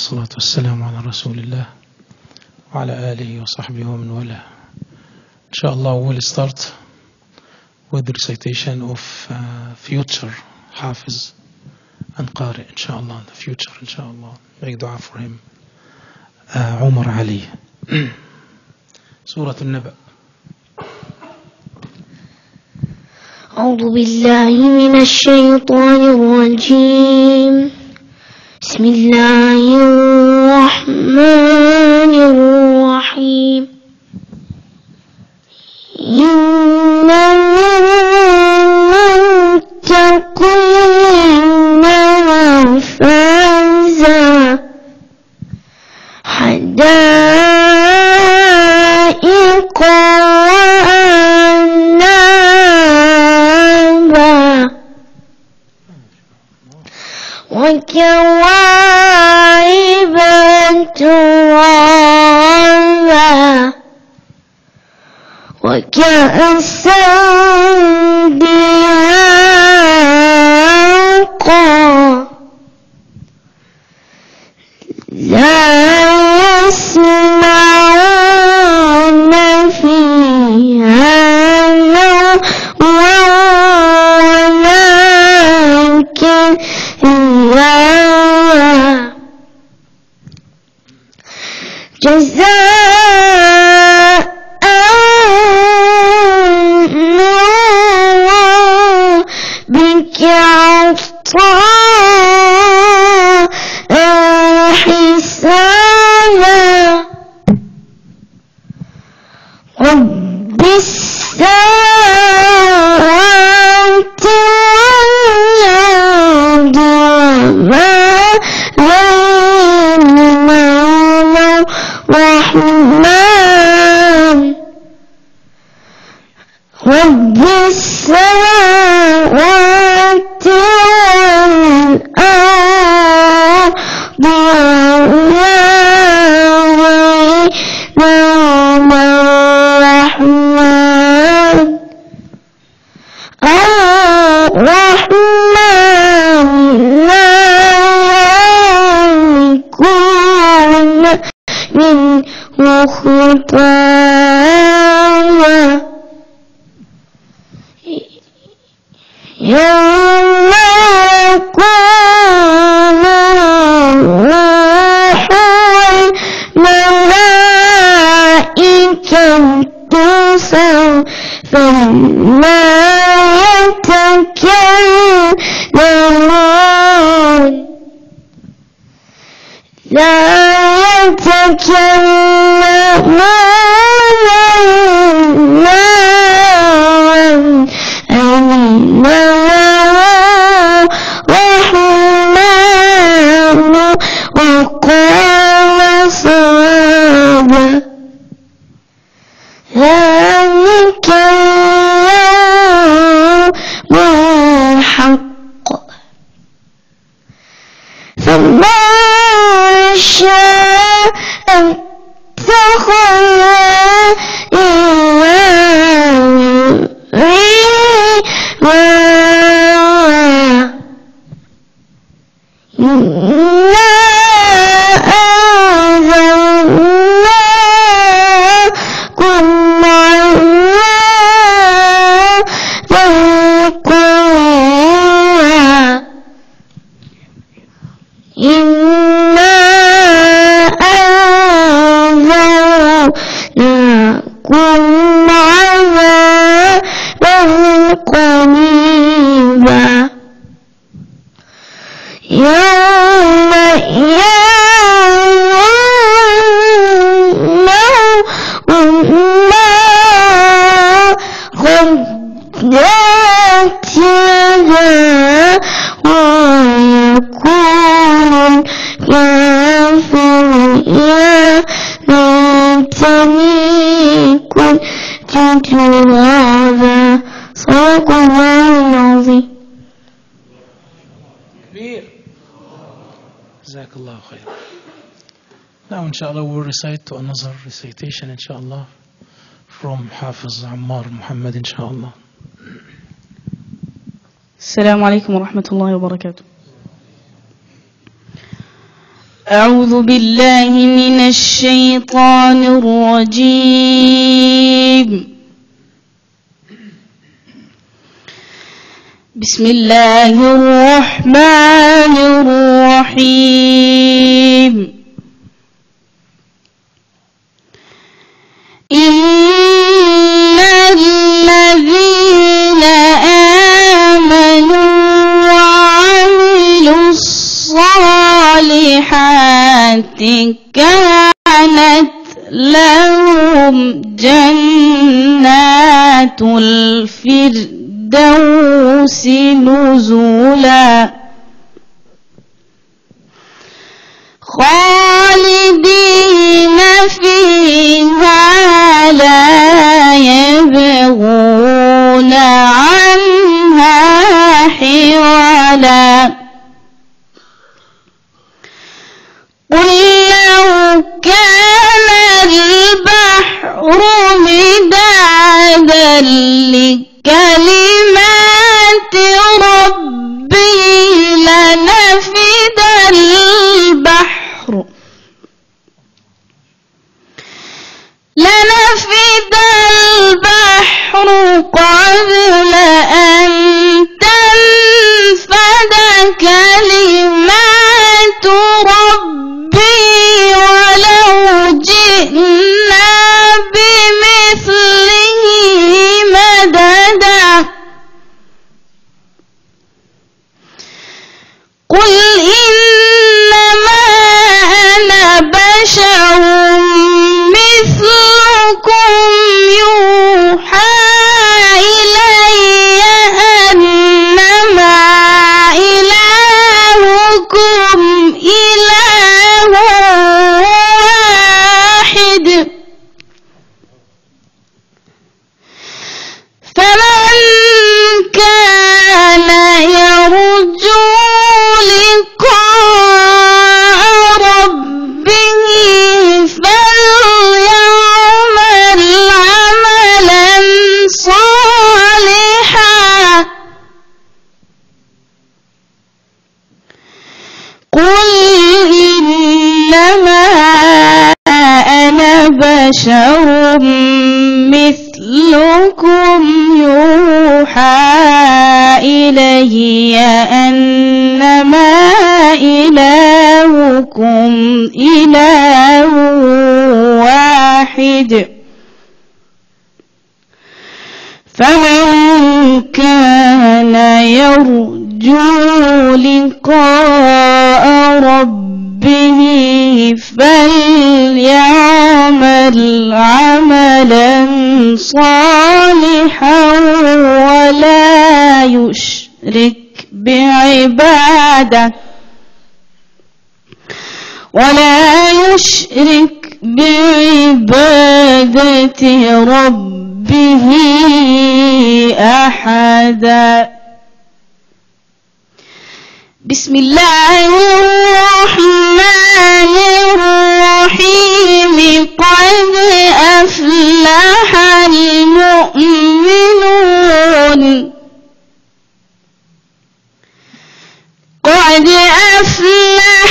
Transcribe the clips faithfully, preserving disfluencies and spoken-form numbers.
والصلاة والسلام على رسول الله وعلى آله وصحبه ومن والاه. Inshallah, we'll start with the recitation of uh, future Hafiz and Qari, inshallah, in the future, inshallah. Make dua for him. uh, Umar Ali. Surah An-Naba. أعوذ بالله من الشيطان الرجيم. بسم الله الرحمن الرحيم. إن المتقين مفازا حدائق وأعنابا وكواعب ترابا وكأسا دهاقا لا يسمعون فيها لغوا ولا كذابا جزاء بك عطاء حسابا رب السماوات والأرض وما بينهما الرحمن رب السماوات والأرض وما بينهما الرحمن الرحمن لا يكون منه خطايا يوم يقوم الروح والملائكة صفا لا يتكلمون لا يتكلمون الرحمن وقال صوابا ذلك اليوم الحق فمن شاء اتخذ إلى إنا أنزلناكم عذابا قويا إنا أنزلناكم عذابا قريبا يوم يوم غدت يدا ويكون الكافر يا ليتني كنت ترابا صدق الله العظيم. Jazakallah khair. Now inshallah we'll recite to another recitation inshallah from Hafiz Ammar Muhammad inshallah. السلام عليكم ورحمة الله وبركاته. أعوذ بالله من الشيطان الرجيم. بسم الله الرحمن الرحيم. إن الذين آمنوا وعملوا الصالحات كانت لهم جنات الفردوس نزلا خالدين فيها لا يبغون عنها حولا. قل لو كان البحر مدادا لكلمات ربي لنفد البحر لنفد البحر قبل أن تنفد كلمات ربي ولو جئنا بمثله مددا. قل إنما أنا بشر مثلكم يوحى إلي أنما إلهكم إله واحد فمن كان يرجو لقاء ربه فليعمل عملا صالحا. قل إنما أنا بشر مثلكم يوحى إلي أنما إلهكم إله واحد فمن كان يرجو لقاء ربه فليعمل عملا صالحا ولا يشرك بعبادة ولا يشرك بعبادة ربه أحدا. بسم الله الرحمن الرحيم. قد أفلح المؤمنون قد أفلح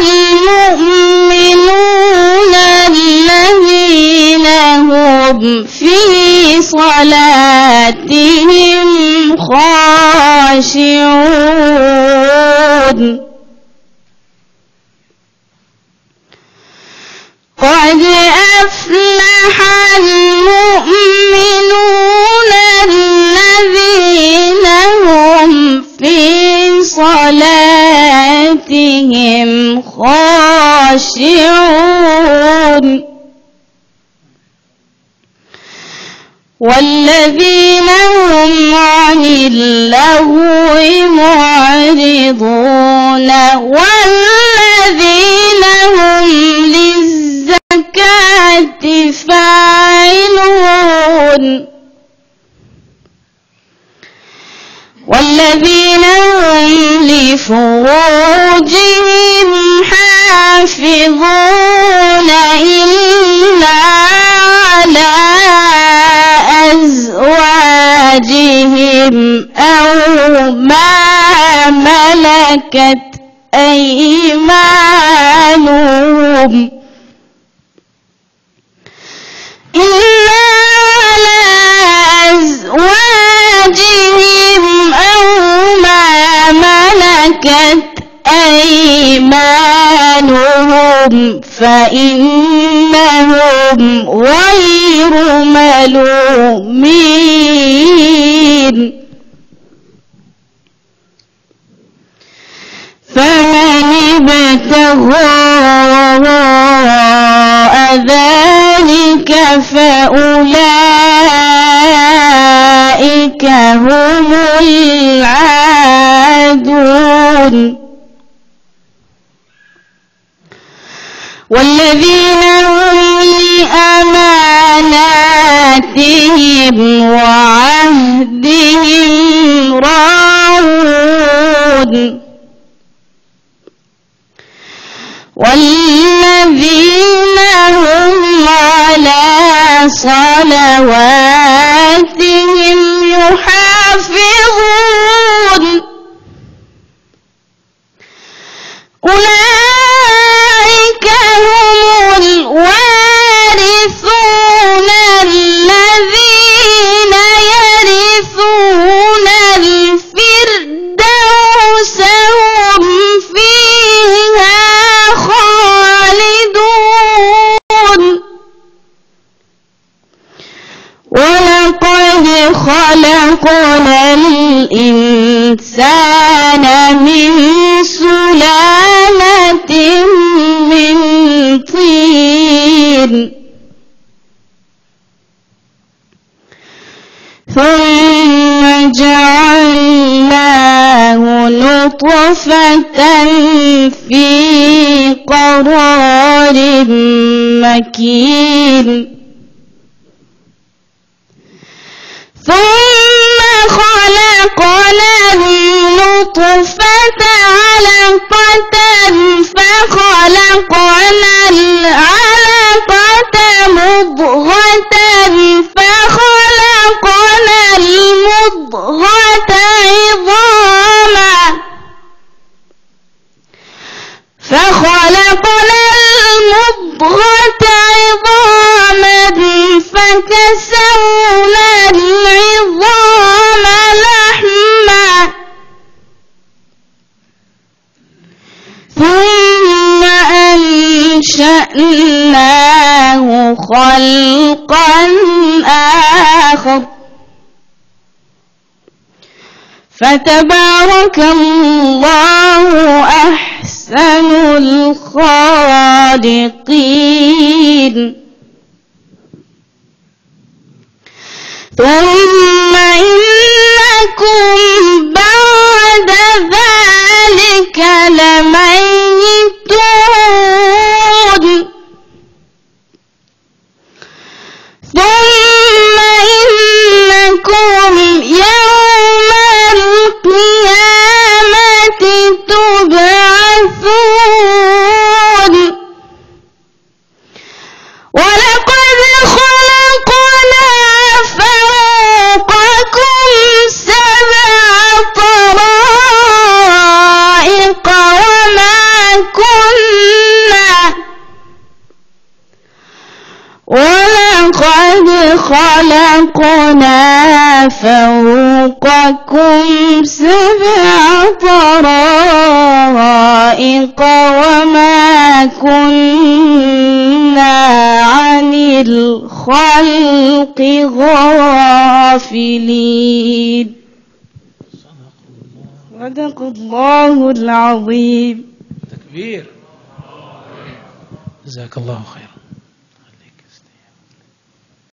المؤمنون الذين هم في صلاتهم خاشعون. قد أفلح المؤمنون الذين هم في صلاتهم خاشعون والذين هم عن اللغو معرضون والذين هم للزكاة فاعلون والذين هم لفروجهم حافظون إلا على أزواجهم أو ما ملكت أيمانهم إلا على أزواجهم أو ما ملكت أيمانهم فإنهم غير ملومين فمن ابتغى وراء ذلك فأولئك هم العادون والذين هم لأماناتهم وعهدهم راعون والذين هم على صلواتهم يحافظون أولئك هم الوارثون الذين يرثون الفردوس هم فيها خالدون ولقد خلقنا الإنسان من سلالة من طين ثم جعلناه نطفة في قرار مكين ثم خلقنا النطفة علقة فخلقنا العلقة مضغة فخلقنا المضغة عظاما فخلقنا المضغة عظاما فكسونا العظام لحما ثم أنشأناه خلقا آخر فتبارك الله أحسن الخالقين ثم إنكم بعد ذلك لميتون ثم إنكم يوم القيامة تبعثون ولقد خلقنا فوقكم سبع طرائق وما كنا ولقد خلقنا فوقكم سبع طرائق وما كنا عن الخلق غافلين. صدق الله العظيم. تكبير. جزاك الله خيرا.